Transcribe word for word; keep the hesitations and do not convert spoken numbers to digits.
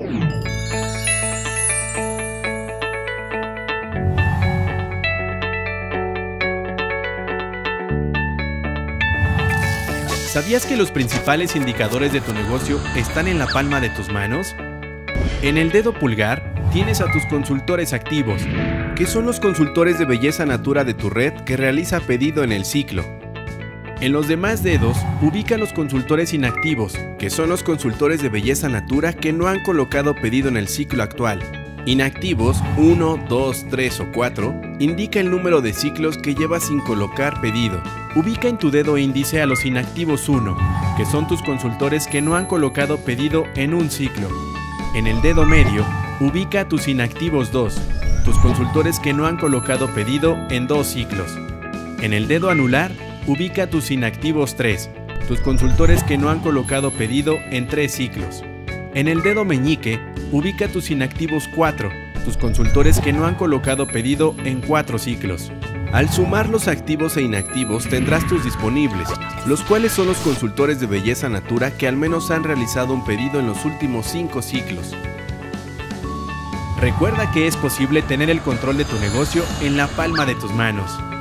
¿Sabías que los principales indicadores de tu negocio están en la palma de tus manos? En el dedo pulgar tienes a tus consultores activos, que son los consultores de belleza natura de tu red que realiza pedido en el ciclo. En los demás dedos ubica los consultores inactivos, que son los consultores de belleza natura que no han colocado pedido en el ciclo actual. Inactivos uno, dos, tres o cuatro indica el número de ciclos que llevas sin colocar pedido. Ubica en tu dedo índice a los inactivos uno, que son tus consultores que no han colocado pedido en un ciclo. En el dedo medio, ubica a tus inactivos dos, tus consultores que no han colocado pedido en dos ciclos. En el dedo anular, ubica a tus inactivos tres, tus consultores que no han colocado pedido en tres ciclos. En el dedo meñique, ubica tus inactivos cuatro, tus consultores que no han colocado pedido en cuatro ciclos. Al sumar los activos e inactivos tendrás tus disponibles, los cuales son los consultores de belleza natura que al menos han realizado un pedido en los últimos cinco ciclos. Recuerda que es posible tener el control de tu negocio en la palma de tus manos.